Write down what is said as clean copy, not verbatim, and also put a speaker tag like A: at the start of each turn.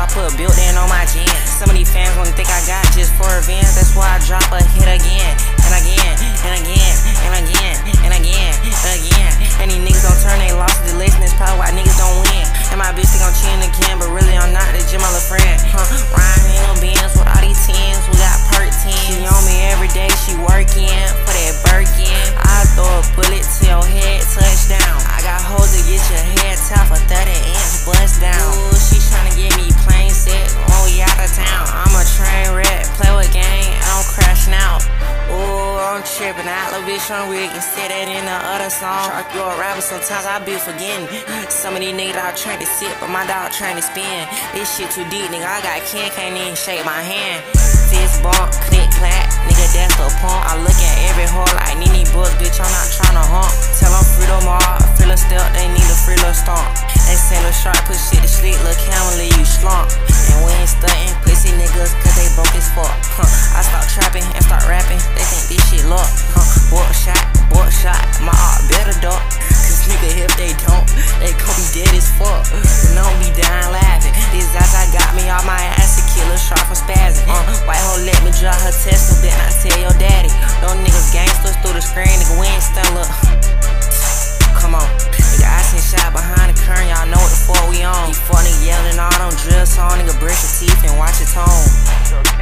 A: I put built in on my jeans. Some of these fans wanna think I got just for revenge. That's why I drop a hit again, and again, and again, and again, and again, and again. And these niggas don't turn they losses to lesson. That's probably why niggas don't win. And my bitch think I'm cheating again, but really I'm not. That Jim, my little friend. Riding in no Benz with all these tens. We got perk 10. She on me every day, she working for that Birkin. I throw a bullet to your head, touchdown. I got hoes to get your head top for 30-inch bust down. Ooh, she tryna get me plain set. Oh, we out of town. I'm a train wreck, play with gang, and I'm crashing out. Ooh, I'm tripping out, little bitch on wig and say that in the other song. Shark, you a rapper, sometimes I be forgetting. Some of these niggas out trying to sit, but my dog trying to spin. This shit too deep, nigga. I got Ken, can't even shake my hand. Fist bump, click clack, nigga, that's the pump. I look at every hoe like Nene Brooks, bitch, I'm not tryna hump. Tell them free them all, feel a step, they need a free little stomp. They say Lil Shark put shit to sleep, Lil Camel leave you slump. And we ain't stuntin', pussy niggas, cause they broke as fuck. I start trapping and start rapping, they think this shit luck. Buck shot, my art better duck. Cause nigga, if they don't, they gon' be dead as fuck. And don't be dying laughing. This I got me off my ass to kill a Shark from spazzing. White hoe let me drop her test, so then I tell your daddy. Those niggas gangsters through the screen, nigga, we ain't still up. Come on, nigga, I seen shot behind the curtain, y'all know what the fuck we on. These fuck nigga yelling all them drill song, nigga, brush your teeth and watch your tone.